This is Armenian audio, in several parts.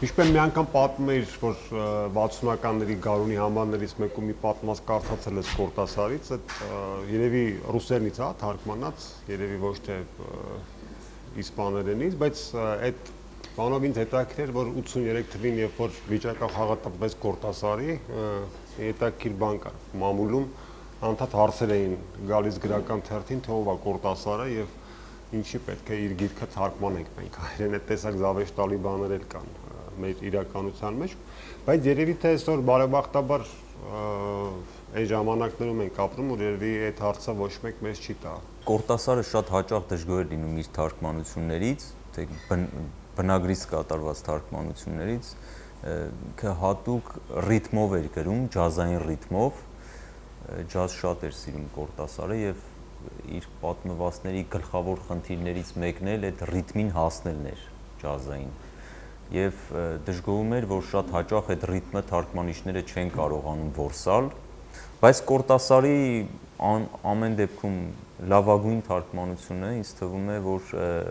Միշտ մի անգամ պատմում էի, որ 60-ականների գարունի համարներից մեկում մի պատմած կարդացել ես Կորտասարից, այդ երևի ռուսերենից է թարգմանած, երևի ոչ թե իսպաներենից, բայց այդ բանով ինձ հետաքրքիր էր, որ 83 թվին, երբ որ վիճակը խաղատպվեց Կորտասարի, հետաքրքիր բան կար մամուլում, անդադ հարցեր էին գալիս գրական թերթին, թե ով է Կորտասարը եւ ինչի պետք է իր գիրքը թարգմանենք մենք։ Այրեն այդ տեսակ զավեշտալի բաներ էլ կան մեր իրականության մեջ, բայց երևի թե այսօր բարեբախտաբար այդ ժամանակներում ենք ապրում, որ երևի այդ հարցը ոչ մեկ մեզ չի տա։ Կորտասարը շատ հաճախ դժգոհ էր լինում իր թարգմանություններից, թե բնագրից կատարված թարգմանություններից, հատուկ ռիթմով էր գրում, ջազային ռիթմով, ջազ շատ էր սիրում Կորտասարը եւ իր պատմվածների գլխավոր խնդիրներից մեկն էլ այդ ռիթմին հասնելն էր ջազային եւ դժգոհում էր, որ շատ հաճախ այդ ռիթմը թարգմանիչները չեն կարողանում որսալ, բայց Կորտասարի ամեն դեպքում լավագույն թարգմանությունը ինձ թվում է, որ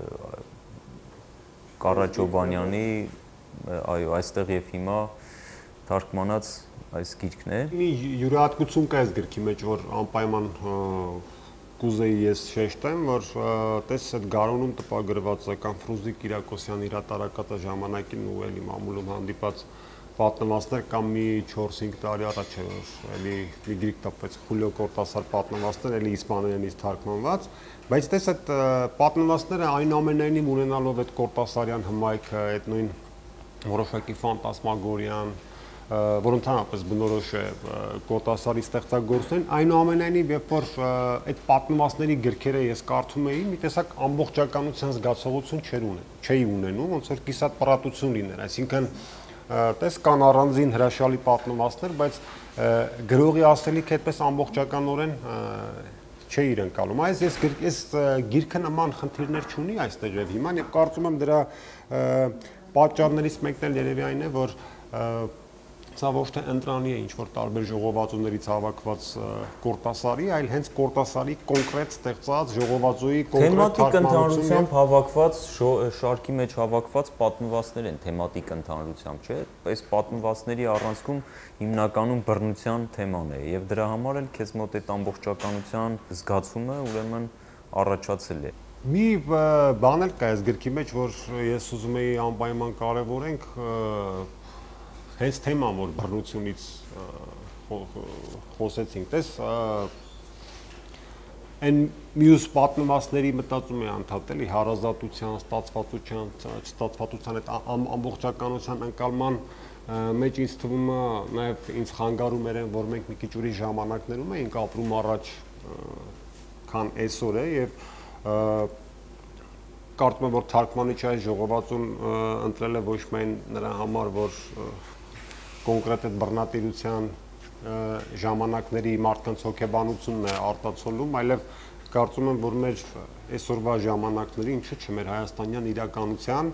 Կարաճոբանյանի այո, այստեղ եւ հիմա թարգմանած այս գիրքն է։ Մի յուրահատկություն կա այս գրքի մեջ, որ անպայման կուզեի ես շեշտեմ, որ տես այդ գարոնում տպագրված է կամ Ֆրուզիկ Կիրակոսյանի հրատարակած ժամանակին ու էլի մամուլում հանդիպած պատմվածներ կամ մի 4-5 տարի առաջ է, որ էլի մի գրք տպվեց Խուլիո Կորտասար պատմվածներ, էլի իսպաներենից թարգմանված, բայց տես այդ պատմվածները այնուամենայնիվ ունենալով այդ Կորտասարյան հմայքը, այդ նույն որոշակի ֆանտասմագորիան, որ ընդհանրապես բնորոշ է Կորտասարի ստեղծագործեն, այնուամենայնիվ, երբ որ այդ պատմվածների գրքերը ես կարդում էի, մի տեսակ ամբողջականության զգացողություն չէի ունենում, ոնց որ կիսատ-պռատություն լիներ, այսինքն տես կան առանձին հրաշալի պատմվածներ, բայց գրողի ասելիքը այդպես ամբողջականորեն չէի իրենկալում։ Այս գիրքը նման խնդիրներ չունի այստեղ եւ հիմա, եւ կարծում եմ դրա պատճառներից մեկն էլ երևի այն է, որ սա ոչ թե ընտրանի է ինչ-որ տարբեր ժողովածուներից հավաքված Կորտասարի, այլ հենց Կորտասարի կոնկրետ ստեղծած ժողովածուի կոնկրետ թարգմանությամբ հավաքված շարքի մեջ հավաքված պատմվածներ են թեմատիկ ընդհանրությամբ, չէ՞։ Այս պատմվածների առանցքում հիմնականում բռնության թեման է եւ դրա համար էլ քեզ մոտ այդ ամբողջականության զգացումը ուրեմն առաջացել է։ Մի բան էլ կա այս գրքի մեջ, որ ես ուզում էի անպայման կարևորենք, հենց թեման, որ բռնությունից խոսեցինք, տես այն մյուս պատմվածների մտածում է անդադ էլի հարազատության, ստացվածության այդ ամբողջականության ընկալման մեջ ինձ թվում է նաև ինձ խանգարում էր, որ մենք մի քիչ ուրիշ ժամանակներում էինք ապրում առաջ, քան այսօր է եւ կարծում եմ, որ թարգմանիչը այս ժողովածուն ընտրել է ոչ միայն նրա համար, որ կոնկրետ այդ բռնատիրության ժամանակների մարդկանց հոգեբանությունն է արտացոլում, այլև կարծում եմ, որ մեր այսօրվա ժամանակների, ինչու՞ չէ, մեր հայաստանյան իրականության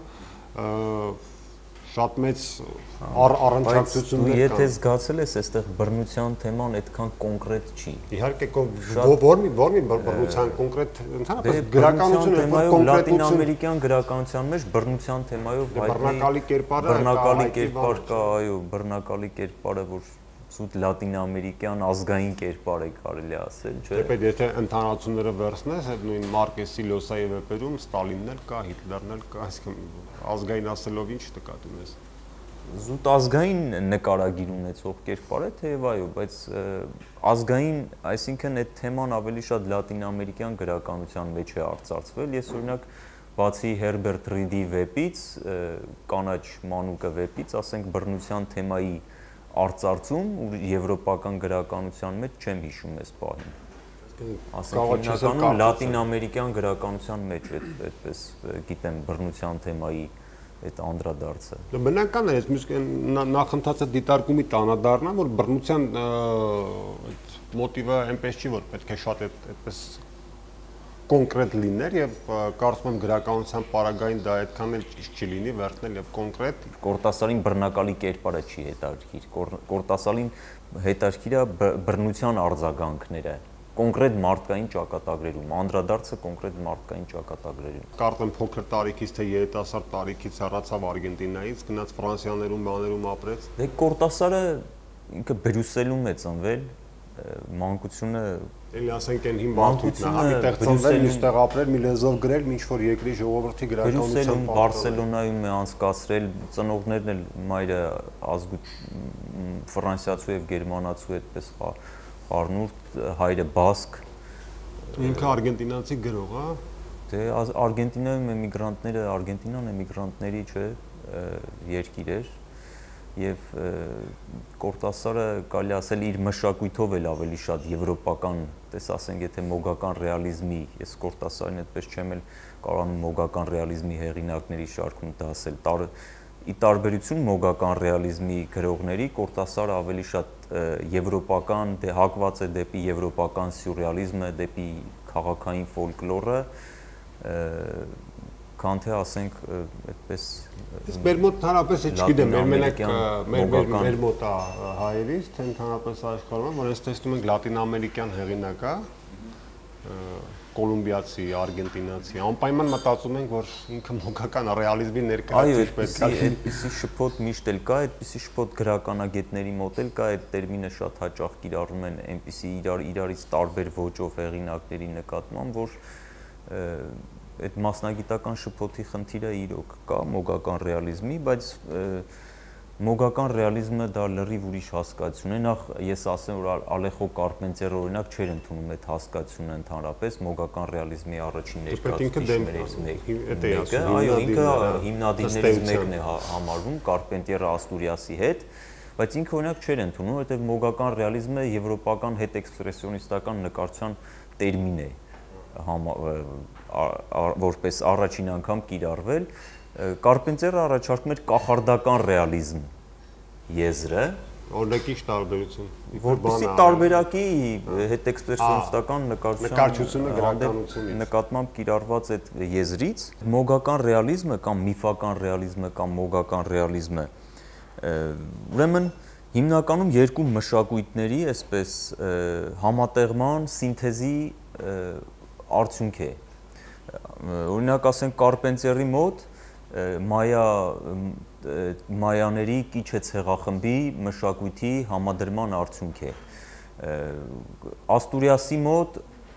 շատ մեծ առընթացություններ կան։ Եթե զգացել ես, այստեղ բռնության թեման այդքան կոնկրետ չի։ Իհարկե, ո՞ր մի բռնության կոնկրետ, ընդհանրապես գրականությունը լատինամերիկյան գրականության մեջ բռնության թեմայով բռնակալի կերպարը կա, այո, բռնակալի կերպարը, որ սուտ լատինամերիկյան ազգային կերպար է կարելի ասել, չէ՞։ Դեպետ եթե ընդհանրությունները վերցնես, այդ նույն Մարկեսի Լյոսայի վեպերում Ստալինն էլ կա, Հիտլերն էլ կա, այսինքն ազգային ասելով ինչ նկատի ունես։ Զուտ ազգային նկարագիր ունեցող կերպար է, թեև այո, բայց ազգային, այսինքն այդ թեման ավելի շատ լատինամերիկյան գրականության մեջ է արծարծվել։ Ես օրինակ բացի Հերբերտ Ռիդի վեպից, Կանաչ մանուկը վեպից, ասենք բռնության թեմայի արծարծում ու եվրոպական գրականության մեջ չեմ հիշում այս բանը։ Ասենք հիմնականում լատինամերիկյան գրականության մեջ այդպես գիտեմ բռնության թեմայի այդ անդրադարձը։ Բնական է, ես նախընթացը դիտարկումի տանադառնամ, որ բռնության այդ մոտիվը այնպես չի, որ պետք է շատ այդպես կոնկրետ լիներ եւ կարծում եմ գրականության պարագային դա այդքան էլ ճիշտ չի լինի վերցնել եւ կոնկրետ Կորտասարին բռնակալի կերպարը չի հետաքրքիր։ Կորտասարին հետաքրքիր է բռնության արձագանքները կոնկրետ մարդկային ճակատագրերում, անդրադարձը կոնկրետ մարդկային ճակատագրերում։ Կարծեմ փոքր տարիքից թե երիտասարդ տարիքից հեռացավ Արգենտինայից, գնաց Ֆրանսիաներում, բաներում ապրեց։ Դե Կորտասարը ինքը Բրյուսելում է ծնվել, մանկությունը Էլի ասենք այն հին մարդուտն է, այդտեղ ծնվել, միշտեղ ապրել, մի լեզով գրել, ինչ որ երկրի ժողովրդի գրականության Բրյուսելում, Բարսելոնայում է անցկացրել, ծնողներն էլ մայրը ֆրանսիացու եւ գերմանացու այդպես խառնուրդ, հայրը բասկ։ Ինքը արգենտինացի գրող, հա։ Դե Արգենտինայում էմիգրանտները, Արգենտինան էմիգրանտների, չէ, երկիր էր եւ Կորտասարը կարելի ասել իր մշակույթով էլ ավելի շատ եվրոպական, տես ասենք եթե մոգական ռեալիզմի, ես Կորտասարին այդպես չեմ էլ կարողանում մոգական ռեալիզմի հեղինակների շարքում դասել, ի տարբերություն մոգական ռեալիզմի գրողների, Կորտասարը ավելի շատ եվրոպական, դե հակված է դեպի եվրոպական սյուրռեալիզմը, դեպի քաղաքային ֆոլկլորը, քան թե ասենք այդպես Իսկ մեր մոտ հանրապես չգիտեմ, մեր մոտ է հայերից, թե ընդհանրապես աշխարհում, որ ես տեսնում ենք լատինամերիկյան հեղինակ է, կոլումբիացի, արգենտինացի, անպայման մտածում ենք, որ ինքը մոգական ռեալիզմի ներկայացուցիչ պետք է լինի։ Այդպիսի շփոթ միշտ էլ կա, այդպիսի շփոթ գրականագետների մոտ էլ կա, այդ տերմինը շատ հաճախ կիրառում են այնպիսի իրարից տարբեր ոճով հեղինակների նկատմամբ, որ այդ մասնագիտական շփոթի խնդիրը իրոք կա մոգական ռեալիզմի, բայց մոգական ռեալիզմը դա լրիվ ուրիշ հասկացություն է։ Նախ ես ասեմ, որ Ալեխո Կարպենտերը օրինակ չէր ընդունում այդ հասկացությունը ընդհանրապես մոգական ռեալիզմի առաջին ներկայացուցիչներից մեկը։ Այո, ինքը հիմնադիրներից մեկն է համարվում Կարպենտերը Աստուրիասի հետ, բայց ինքը օրինակ չէր ընդունում, որովհետև մոգական ռեալիզմը եվրոպական հետէքսպրեսիոնիստական նկարչության տերմին է որպես առաջին անգամ կիրառվել, Կարպենտերը առաջարկում էր կախարդական ռեալիզմ եզրը, օրինակի տարբերություն, որպեսզի տարբերակի հետէքսպրեսիոնիստական նկարչությունը գրականությունից նկատմամբ կիրառված այդ եզրից, մոգական ռեալիզմը կամ միֆական ռեալիզմը կամ մոգական ռեալիզմը, ուրեմն հիմնականում երկու մշակույթների այսպես համատեղման, սինթեզի արդյունք է։ Օրինակ ասենք Կարպենտերի մոտ մայաների կիչե ցեղախմբի մշակույթի համադրման արդյունք է։ Աստուրիասի մոտ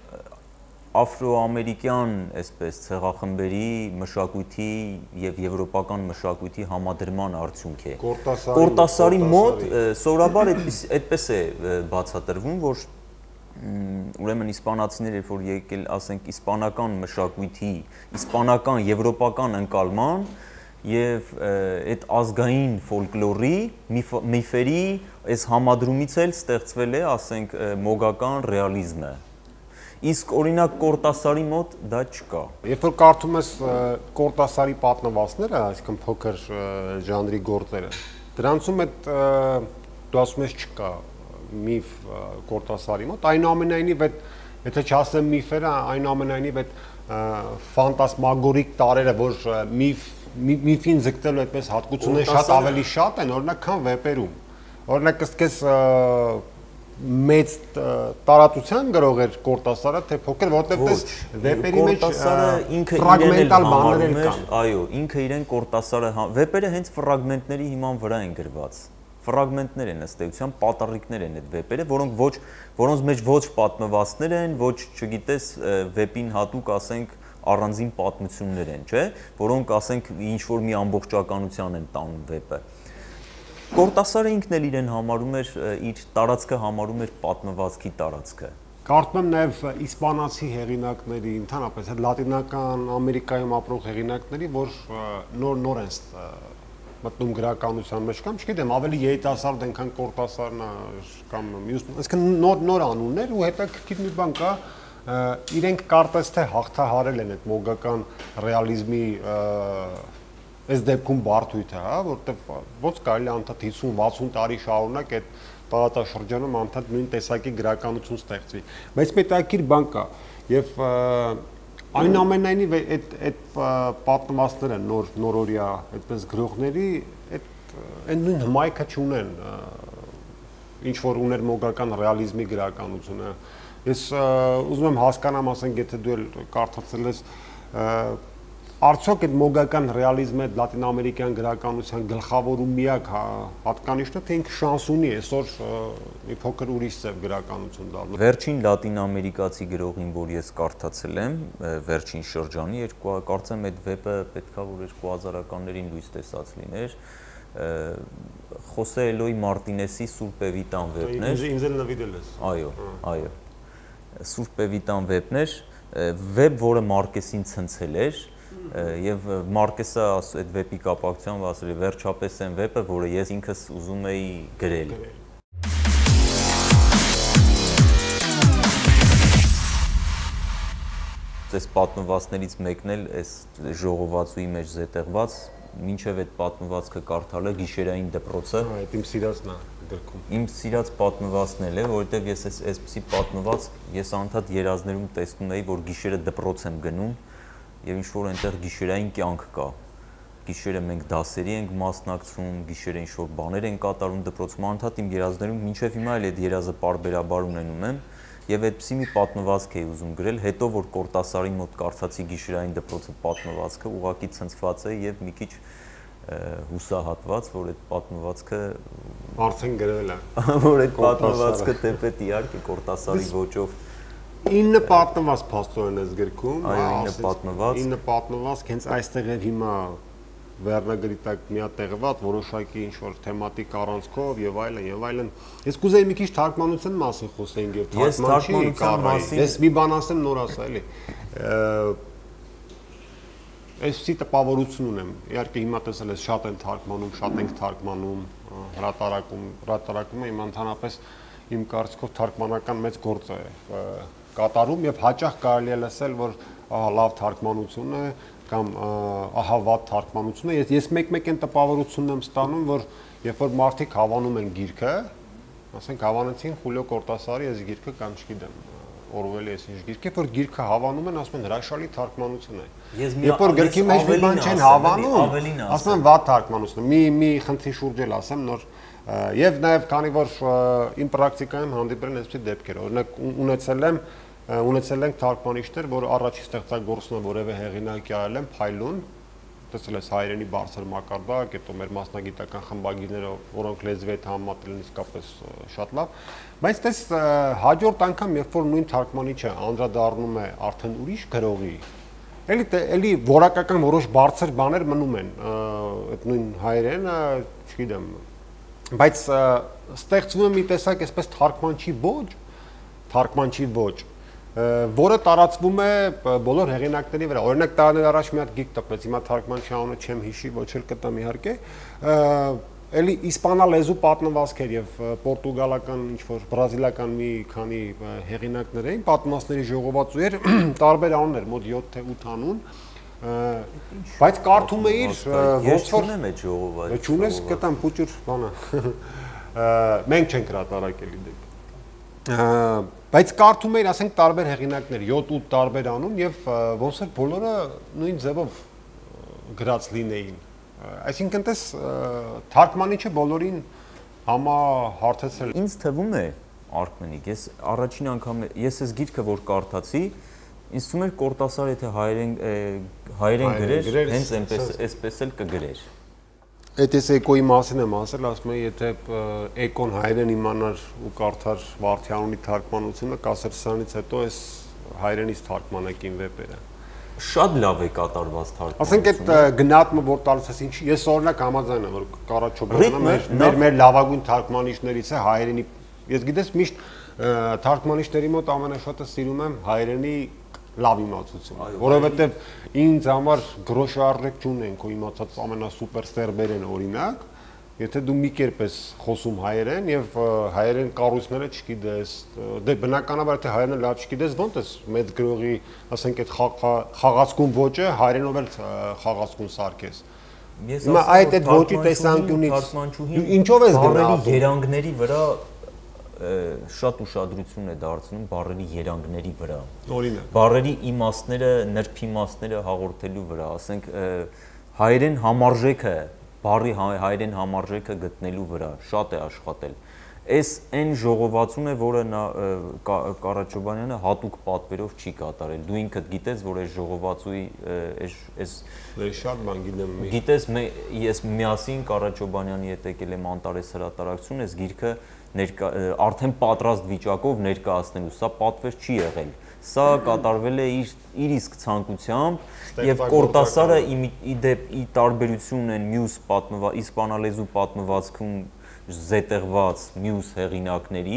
աֆրոամերիկյան այսպես ցեղախմբերի մշակույթի եւ եվրոպական մշակույթի համադրման արդյունք է։ Կորտասարի մոտ սովորաբար այդպես է բացատրվում, որ ուրեմն իսպանացիները երբ որ եկել, ասենք, իսպանական մշակույթի, իսպանական եվրոպական ընկալման եւ այդ ազգային ֆոլկլորի, միֆերի այս համադրումից էլ ստեղծվել է, ասենք, մոգական ռեալիզմը։ Իսկ օրինակ Կորտասարի մոտ դա չկա։ Երբ որ կարդում ես Կորտասարի պատմվածքները, այսինքն փոքր ժանրի գործերը, դրանցում այդ դու ասում ես չկա միֆ Կորտասարի մոտ, այնուամենայնիվ այդ եթե չասեմ միֆերը, այնուամենայնիվ այդ ֆանտասմագորիկ տարերը, որ միֆին ձգտելու այդպես հատկությունները շատ ավելի շատ են, օրինակ, քան վեպերում։ Օրինակ, ըստ մեծ տարածության գրող էր Կորտասարը, թե փոքր, որովհետև վեպերի մեջ ֆրագմենտալ բաներ կան։ Այո, ինքը իրեն Կորտասարը վեպերը հենց ֆրագմենտների հիման վրա են գրված։ Ֆրագմենտներ են ըստ էության, պատառիկներ են այդ վեպերը, որոնց մեջ ոչ պատմվածքներ են, ոչ, չգիտես, վեպին հատուկ ասենք առանձին պատմություններ են, չէ, որոնք ասենք ինչ որ մի ամբողջականության են տանում վեպը։ Կորտասարը ինքն էլ իրեն համարում էր, իր տարածքը համարում էր պատմվածքի տարածքը։ Կարծում եմ նաև իսպանացի հեղինակների, ընդհանրապես լատինական Ամերիկայում ապրող հեղինակների, որ նոր են մտնում գրականության մեջ կամ չգիտեմ, ավելի երիտասարդ են, քան Կորտասարն կամ մյուս, այսինքն նոր անուններ ու հետաքրքիր մի բան կա, իրենք կարծես թե հաղթահարել են այդ մոգական ռեալիզմի այս դեպքում բարդույթը, հա, որտեղ ոնց կարելի է անդադ 50-60 տարի շարունակ այդ տարածաշրջանում անդադ նույն տեսակի գրականություն ստեղծվի։ Բայց պետաքրքիր բան կա եւ այնուամենայնիվ այդ պատմվածքները նորօրյա այդպես գրողների այդ նույն հմայքը չունեն ինչ որ ուներ մոգական ռեալիզմի գրականությունը։ Ես ուզում եմ հասկանամ, ասենք, եթե դու կարդացել ես արդյոք այդ մոգական ռեալիզմը լատինամերիկյան գրականության գլխավոր ու միակ հատկանիշն է, թե ինքը շանս ունի այսօր մի փոքր ուրիշ ձև գրականություն դառնալ։ Վերջին լատինամերիկացի գրողին, որ ես կարդացել եմ, վերջին շրջանի, կարծեմ այդ վեպը պետքա որ 2000-ականներին լույս տեսած լիներ, Խոսե Էլոյ Մարտինեսի Սուրբ Էվիտան վեպն էր։ Ինձ էլ նվիրել ես։ Այո։ Սուրբ Էվիտան վեպն էր, վեպ, որը Մարկեսին ցնցել էր, եւ Մարկեսը այդ վեպի կապակցությամբ ասել է վերջապես այն վեպը, որը ես ինքս ուզում էի գրել։ Այս պատմվածներից մեկն էլ այս ժողովածուի մեջ զետեղված, մինչև այդ պատմվածքը կարդալը գիշերային դպրոցը։ Այդ իմ սիրածն է գրքում։ Իմ սիրած պատմվածքն էլ է, որովհետև ես այսպիսի պատմվածք ես անդադ երազներում տեսնում էի, որ գիշերը դպրոց եմ գնում եւ ինչ որ այնտեղ գիշերային կյանք կա։ Գիշերը մենք դասերի ենք մասնակցում, գիշերը ինչ որ բաներ են կատարում դպրոցում, անդադ իմ երազներում մինչև հիմա էլ այդ երազը պարբերաբար ունենում եմ եւ այդպիսի մի պատմվածք էի ուզում գրել, հետո որ Կորտասարի մոտ կարդացի գիշերային դպրոցը պատմվածքը, ուղղակի ցնցված էի եւ մի քիչ հուսահատված, որ այդ պատմվածքը արդեն գրել է, որ այդ պատմվածքը թեպետ իհարկե Կորտասարի ոճով 9 պատմված փաստորեն ես գրքում, այո 9 պատմված 9 պատմված, հենց այստեղ եւ հիմա վերնագրի տակ միատեղված որոշակի ինչ որ թեմատիկ առանցքով եւ այլն։ Ես կուզեի մի քիչ թարգմանության մասին խոսեինք եւ թարգմանչի մասին։ Ես մի բան ասեմ նոր ասա էլի։ Այսպիսի տպավորություն ունեմ։ Իհարկե հիմա տեսել ես շատ են թարգմանում, շատ ենք թարգմանում, հրատարակումը իմ ընդհանրապես իմ կարծիքով թարգմանական մեծ գործ է կատարում եւ հաճախ կարելի է լսել, որ ահա լավ թարգմանություն է կամ ահա վատ թարգմանություն է։ Ես մեկ-մեկ այն տպավորությունն եմ ստանում, որ երբ որ մարդիկ հավանում են գիրքը, ասենք հավանեցին Խուլիո Կորտասարի այս գիրքը կամ չգիտեմ, Օրուելի այս ինչ գիրք է, որ գիրքը հավանում են, ասում են հրաշալի թարգմանություն է։ Երբ որ գրքի մեջ մի բան չեն հավանում, ասում են վատ թարգմանություն է։ Մի խնդրի շուրջ էլ ասեմ նոր եւ նաեւ քանի որ իմ պրակտիկայում հանդիպել են այսպիսի դեպքեր, օրինակ ունեցել ենք թարգմանիչներ, որ առաջի ստեղծագործումը որևէ հեղինակի արել են փայլուն, տեսել ես հայերենի բարձր մակարդակ, հետո մեր մասնագիտական խմբագիրները, որոնք լեզվի հետ համատել են իսկապես շատ լավ, բայց տես հաջորդ անգամ, երբ որ նույն թարգմանիչը անդրադառնում է արդեն ուրիշ գրողի, էլի որակական որոշ բարձր բաներ մնում են, այդ նույն հայերենը, չգիտեմ, բայց ստեղծվում է մի տեսակ այսպես թարգմանչի ոճ, որը տարածվում է բոլոր հեղինակների վրա։ Օրինակ տարիներ առաջ մի հատ գիրք տպեց, հիմա թարգմանչի անունը չեմ հիշի, ոչ էլ կտամ իհարկե, էլի իսպանալեզու պատմվածքեր եւ պորտուգալական ինչ որ բրազիլական մի քանի հեղինակներ էին, պատմվածքների ժողովածու էր, տարբեր անուններ, մոտ 7 թե 8 անուն, բայց կարդում էիր ոնց որ չունեմ այդ ժողովածու։ Չունես կտամ փոճուր բանը։ Մենք չենք հրատարակել դեպք։ Բայց կարդում էիր, ասենք, տարբեր հեղինակներ, 7-8 տարբեր անուն եւ ոնց որ բոլորը նույն ձևով գրած լինեին։ Այսինքն տես թարգմանիչը բոլորին համահարթեցրել։ Ինձ թվում է Արքմենիկ, ես առաջին անգամ ես այս գիրքը որ կարդացի, ինձ թվում էր Կորտասարը եթե հայերեն գրեր, հենց այնպես էլ կգրեր։ Այդ ես էկոյի մասին եմ ասել, ասում եմ, եթե էկոն հայերեն իմանար ու կարդար Վարդյանունի թարգմանությունը, կասեր սրանից հետո այս հայերենից թարգմանակին վեպերը։ Շատ լավ է կատարված թարգմանությունը։ Ասենք այդ գնահատումը որ տալիս ես ինչի, ես օրինակ համաձայն եմ, որ Կարաչոբյանը մեր լավագույն թարգմանիչներից է հայերենի։ Ես գիտես միշտ թարգմանիչների մոտ ամենաշատը սիրում եմ հայերենի լավ իմացություն, որովհետև ինձ համար գրոշի արժեք չունեն քո իմացած ամենասուպեր սերբերեն օրինակ, եթե դու մի կերպ ես խոսում հայերեն եւ հայերեն կառույցները չգիտես, դե բնականաբար թե հայերենը լավ չգիտես, ո՞նց ես մեծ գրողի, ասենք այդ խաղացկուն ոճը հայերենով էլ խաղացկուն սարքես։ Հիմա այդ ոճի տեսանկյունից ինչով ես գնահատում երանգների վրա շատ ուշադրություն է դարձնում բառերի երանգների վրա։ Օրինակ բառերի իմաստները, նրբիմաստները հաղորդելու վրա, ասենք հայերեն համարժեքը, բառի հայերեն համարժեքը գտնելու վրա շատ է աշխատել։ Այս այն ժողովածուն է, որը Կարաչոբանյանը հատուկ պատվերով չի կատարել։ Դու ինքդ գիտես, որ այս ժողովածուի այս շատ բան գիտեմ։ Գիտես, ես միասին Կարաչոբանյանի հետ եկել եմ Անտարես հրատարակություն, այս գիրքը արդեն պատրաստ վիճակով ներկայացնելու, սա պատվեր չի եղել։ Սա կատարվել է իր իսկ ցանկությամբ եւ Կորտասարը ի տարբերություն են մյուս իսպանալեզու պատմվածքում զետեղված մյուս հեղինակների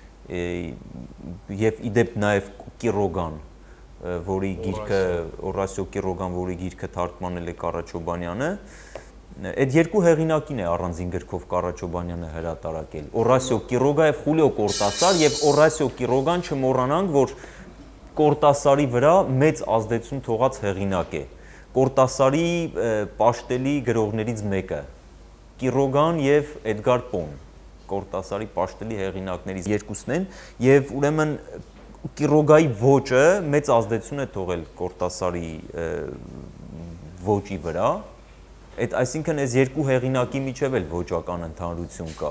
եւ իդեպ նաեւ Կիրոգան, որի գիրքը Օրասիո Կիրոգան, որի գիրքը թարգմանել է Կարաչոբանյանը, այդ երկու հեղինակին է առանձին գրքով Կարաչոբանյանը հրատարակել։ Օրասիո Կիրոգա եւ Խուլիո Կորտասար եւ Օրասիո Կիրոգան չմոռանանք, որ Կորտասարի վրա մեծ ազդեցություն թողած հեղինակ է։ Կորտասարի պաշտելի գրողներից մեկը Կիրոգան եւ Էդգար Պոն, Կորտասարի պաշտելի հեղինակներից երկուսն են, եւ ուրեմն Կիրոգայի ոճը մեծ ազդեցություն է թողել Կորտասարի ոճի վրա։ Այսինքն այս երկու հեղինակի միջև էլ ոճական ընդհանրություն կա,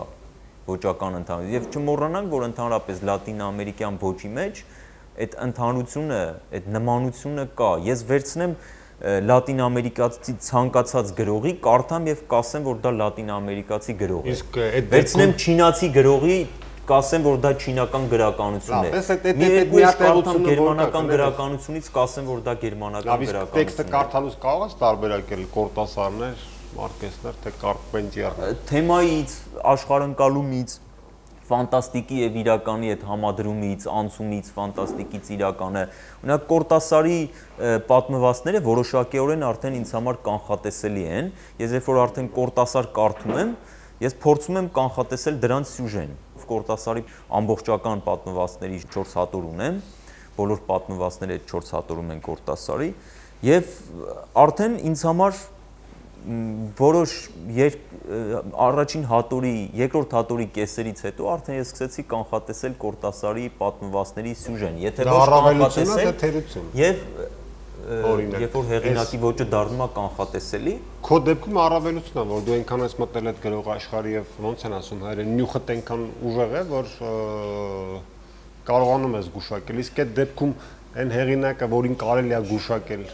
եւ չմոռանանք, որ ընդհանրապես լատինամերիկյան ոճի մեջ այդ ընդհանրությունը, այդ նմանությունը կա։ Ես վերցնեմ լատինամերիկացի ցանկացած գրողի, կարդամ եւ կասեմ, որ դա լատինամերիկացի գրող է։ Իսկ այդ վերցնեմ չինացի գրողի, կասեմ, որ դա չինական գրականություն է։ Մի կարդամ գերմանական գրականությունից, կասեմ, որ դա գերմանական գրականություն է։ Տեքստը կարդալուց կարող ես տարբերակել Կորտասարներ, Մարկեսներ, թե Կարպենտիերներ։ Թեմայից, աշխարհընկալումից, ֆանտաստիկի եւ իրականի այդ համադրումից, անցումից, ֆանտաստիկից իրականը։ Օրինակ Կորտասարի պատմվածքները որոշակիորեն արդեն ինձ համար կանխատեսելի են։ Ես երբ որ արդեն Կորտասար կարդում եմ, ես փորձում եմ կանխատեսել դրանց սյուժեն։ Կորտասարի ամբողջական պատմվածքների 4 հատոր ունեմ, բոլոր պատմվածքները 4 հատորում են Կորտասարի, եւ արդեն ինձ համար որոշ առաջին հատորի, երկրորդ հատորի կեսերից հետո արդեն ես սկսեցի կանխատեսել Կորտասարի պատմվածքների սյուժեն։ Եթե ոչ կանխատեսել, երբ որ հեղինակի ոճը դառնում է կանխատեսելի, քո դեպքում առավելությունն է, որ դու այնքան ես մտել այդ գրող աշխարհի եւ ոնց են ասում հայերեն, նյութդ այնքան ուժեղ է, որ կարողանում ես գուշակել։ Իսկ այդ դեպքում այն հեղինակը, որին կարելի է գուշակել,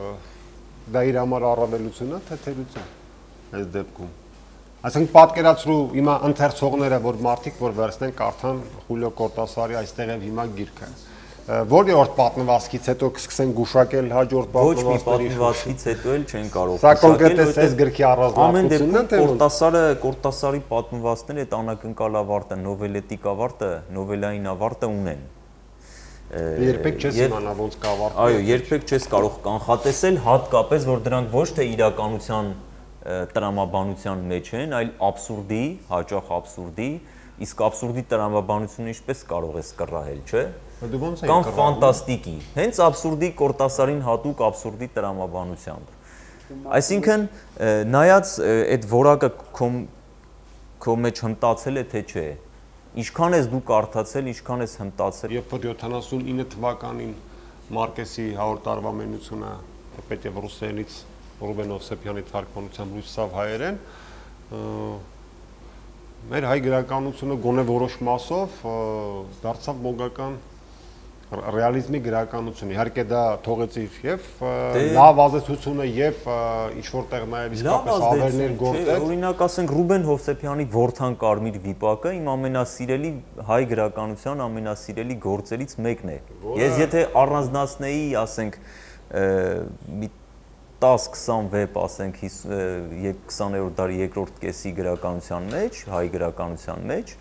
դա իր համար առավելություն է, թե թերություն այս դեպքում։ Այսինքն պատկերացրու հիմա ընթերցողները, որ մարդիկ որ վերցնեն կարդան Խուլիո Կորտասարի այստեղ եւ հիմա գիրքը, որի՞րդ պատմվածքից հետո կսկսեն գուշակել հաջորդ պատմվածքից հետո էլ չեն կարող գուշակել։ Սա կոնկրետ այս գրքի առանձնահատկությունն է, թե Կորտասարի պատմվածքները այդ անակնկալ ավարտը, նովելետիկ ավարտը, նովելային ավարտը ունեն։ Երբեք չես իմանա ոնց կավարտի։ Այո, երբեք չես կարող կանխատեսել, հատկապես որ դրանք ոչ թե իրականության տրամաբանության մեջ են, այլ աբսուրդի, հաճախ աբսուրդի, իսկ աբսուրդի տրամաբանությունը ինչպես կարող ես կռահել, չէ՞։ Կամ ֆանտաստիկի, հենց աբսուրդի Կորտասարին հատուկ աբսուրդի տրամաբանությամբ։ Այսինքն, նայած այդ որակը քո մեջ հմտացել է թե չէ։ Ինչքան ես դու կարդացել, ինչքան ես հմտացել։ Երբ որ 79 թվականին Մարկեսի 100 տարվա մենությունը պետք ռուսերենից Ռուբեն Հովսեփյանի թարգմանությամբ լույսավ հայերեն, մեր հայ գրականությունը գոնե որոշ մասով դարձավ մոգական ռեալիզմի գրականություն։ Իհարկե դա թողեց իր եւ լավ ազդեցությունը եւ ինչ որտեղ նաեւ իսկապես ավերներ գործեց։ Օրինակ ասենք Ռուբեն Հովսեփյանի Որդան կարմիր վիպակը իմ ամենասիրելի հայ գրականության ամենասիրելի գործերից մեկն է։ Ես եթե առանձնացնեի, ասենք մի 10-20 վեպ, ասենք 20-րդ դարի երկրորդ կեսի գրականության մեջ, հայ գրականության մեջ,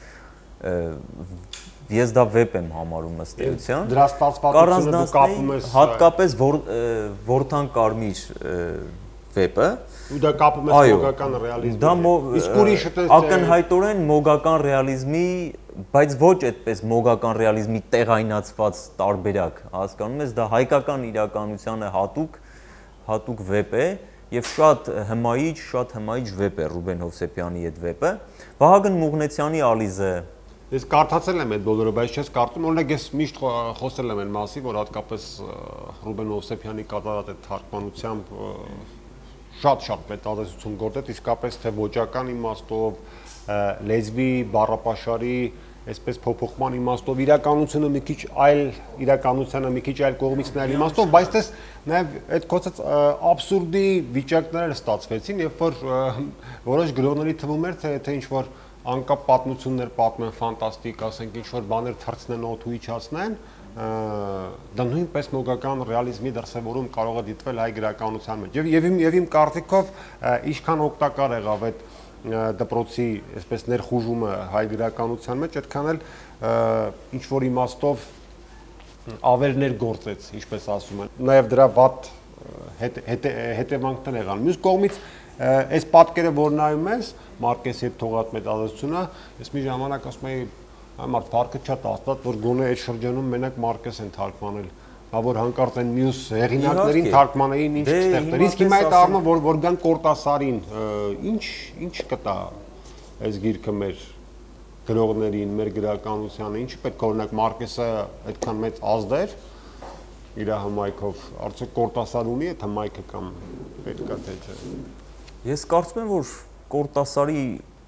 ես դա վեպ եմ համարում ըստ էության։ Դրա ստացվածությունը դու կապում ես հատկապես Որդան կարմիր վեպը։ Ու դա կապում ես մոգական ռեալիզմի։ Իսկ ուրիշը ակնհայտորեն մոգական ռեալիզմի, բայց ոչ այդպես մոգական ռեալիզմի տեղայնացված տարբերակ, հասկանում ես, դա հայկական իրականությանը հատուկ վեպ է եւ շատ հմայիչ վեպ է Ռուբեն Հովսեփյանի այդ վեպը։ Վահագն Մուղնեցյանի Ալիզը Ես կարդացել եմ այդ բոլորը, բայց չես կարծում, օրինակ ես միշտ խոսել եմ այն մասի, որ հատկապես Ռուբեն Հովսեփյանի կատարած այդ թարգմանությամբ շատ մեծ ազդեցություն գործեց, իսկապես թե ոճական իմաստով, լեզվի, բառապաշարի այսպես փոփոխման իմաստով իրականությունը մի քիչ այլ իրականությանը մի քիչ այլ կողմից նայել իմաստով, բայց դες նաև այդ կոչած աբսուրդի վիճակները ստացվեցին, երբ որ որոշ գրողների թվում էր, թե ինչ որ անկապ պատմություններ պատմեն ֆանտաստիկ, ասենք ինչ որ բաներ թռցնեն օդու իջացնեն, դա նույնպես մոգական ռեալիզմի դրսևորում կարող է դիտվել հայ գրականության մեջ։ Եվ իմ կարծիքով ինչքան օգտակար եղավ այդ դպրոցի այսպես ներխուժումը հայ գրականության մեջ, այդքան էլ ինչ որ իմաստով ավերներ գործեց, ինչպես ասում են։ Նաև դրա վատ հետևանքներ եղան։ Մյուս կողմից այս պատկերը, որ նայում ես Մարկեսի հետ թողած մեծազգությունը, ես մի ժամանակ ասում եի, այ փառքը չա տաստատ, որ գոնե այդ շրջանում մենակ Մարկես են թարգմանել, հա որ հանկարծ են մյուս հեղինակներին թարգմանեին ինչ ստեղծել։ Իսկ հիմա այդ առումը որ գան Կորտասարին, ինչ կտա այս գիրքը մեր գրողներին, մեր գրականությանը, ինչ պետք է օրինակ Մարկեսը այդքան մեծ ազդ էր իր հմայքով, արդյոք Կորտասար ունի այդ հմայքը կամ պետք է թե չէ։ Ես կարծում եմ, որ Կորտասարի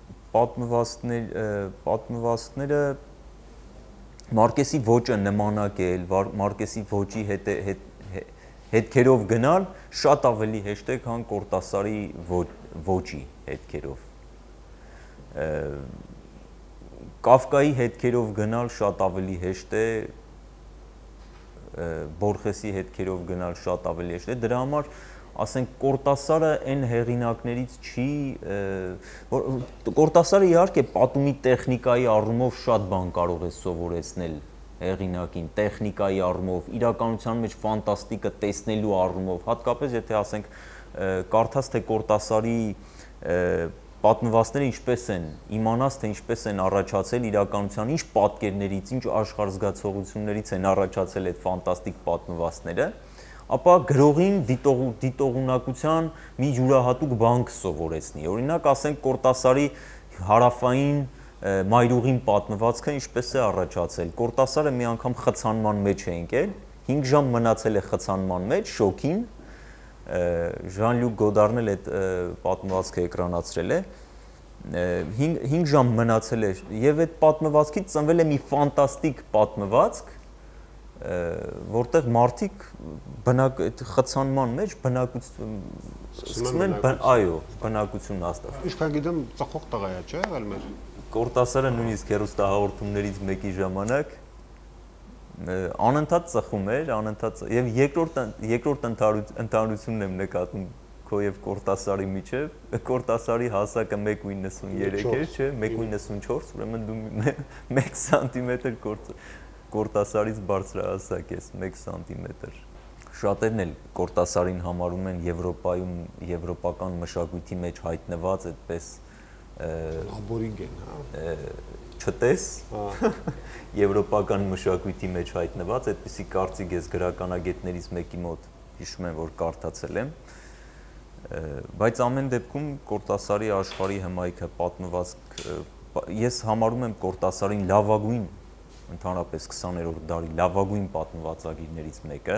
պատմվածքները Մարկեսի ոճը նմանակել, Մարկեսի ոճի հետքերով գնալ շատ ավելի հեշտ է, քան Կորտասարի ոճի հետքերով։ Կաֆկայի հետքերով գնալ շատ ավելի հեշտ է, Բորխեսի հետքերով գնալ շատ ավելի հեշտ է, դրա համար ասենք Կորտասարը այն հեղինակներից չի, Կորտասարը իհարկե պատումի տեխնիկայի առումով շատ բան կարող է սովորեցնել հեղինակին, տեխնիկայի առումով, իրականության մեջ ֆանտաստիկը տեսնելու առումով, հատկապես եթե ասենք կարդաս թե Կորտասարի պատմվածքները ինչպես են, իմանաս թե ինչպես են առաջացել իրականության, ինչ պատկերներից, ինչ աշխարհզգացողություններից են առաջացել այդ ֆանտաստիկ պատմվածքները, ապա գրողին դիտողունակության մի յուրահատուկ բան կսովորեցնի։ Օրինակ, ասենք Կորտասարի հարավային մայրուղին պատմվածքը ինչպես է առաջացել։ Կորտասարը մի անգամ խցանման մեջ է ընկել, 5 ժամ մնացել է խցանման մեջ, շոկին, Ժան-Լյուկ Գոդարն էլ այդ պատմվածքը էկրանացրել է, 5 ժամ մնացել է եւ այդ պատմվածքից ծնվել է մի ֆանտաստիկ պատմվածք, որտեղ մարդիկ խցանման մեջ բնակություն հաստատել։ Ինչքան գիտեմ, ծխող տղա է, չէ՞ եղել մեր։ Կորտասարը նույնիսկ հեռուստահաղորդումներից մեկի ժամանակ անընդհատ ծխում էր, եւ երկրորդ ընդհանրությունն եմ նկատում քո եւ Կորտասարի միջեւ, Կորտասարի հասակը 1.93 էր, չէ՞, 1.94, ուրեմն դու 1 սանտիմետր Կորտասարից բարձրահասակ ես, 1 սանտիմետր։ Շատերն էլ Կորտասարին համարում են Եվրոպայում եվրոպական մշակույթի մեջ հայտնված այդպես աբորիգեն, հա։ Չտես եվրոպական մշակույթի մեջ հայտնված, այդպիսի կարծիք ես գրականագետներից մեկի մոտ հիշում եմ, որ կարդացել եմ, բայց ամեն դեպքում Կորտասարի աշխարհի հմայքը պատմվածք, ես համարում եմ Կորտասարին լավագույն, ընդհանրապես 20-րդ դարի լավագույն պատմվածագիրներից մեկը,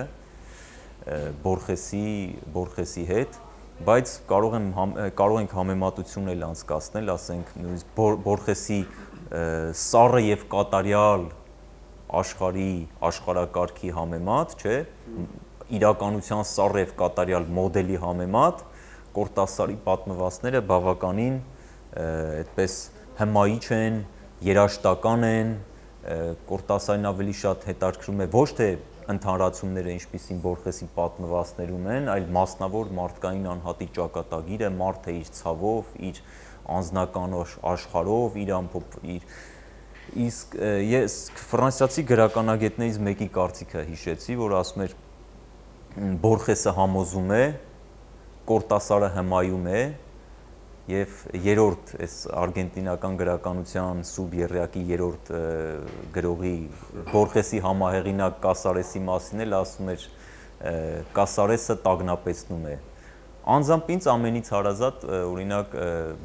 Բորխեսի հետ, բայց կարող ենք համեմատություն էլ անցկացնել, ասենք նույնիսկ Բորխեսի սառը եւ կատարյալ աշխարհի աշխարհակարգի համեմատ, չէ, իրականության սառը եւ կատարյալ մոդելի համեմատ, Կորտասարի պատմվածքները բավականին այդպես հմայիչ են, երաժշտական են, Կորտասարին ավելի շատ հետաքրքրում է ոչ թե ընդհանրացումները, ինչպիսին Բորխեսի պատմվածքներում են, այլ մասնավոր մարդկային անհատի ճակատագիրը, մարդը իր ցավով, իր անձնական աշխարհով, իսկ ես ֆրանսիացի գրականագետներից մեկի կարծիքը հիշեցի, որ ասում էր Բորխեսը համոզում է, Կորտասարը հմայում է, եւ երրորդ այս արգենտինական գրականության սուբերյակի երրորդ գրողի Բորխեսի համահեղինակ Կասարեսի մասին էլ ասում էր Կասարեսը տագնապեցնում է։ Անձամբ ինձ ամենից հարազատ օրինակ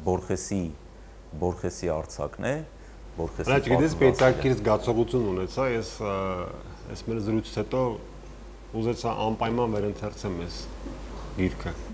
Բորխեսի արձակն է, Բորխեսի պատմվածքը։ Գիտես, պետքիր զգացողություն ունեցա, ես այս մեր զրույցից հետո ուզեցա անպայման վերընթերցեմ այս գիրքը։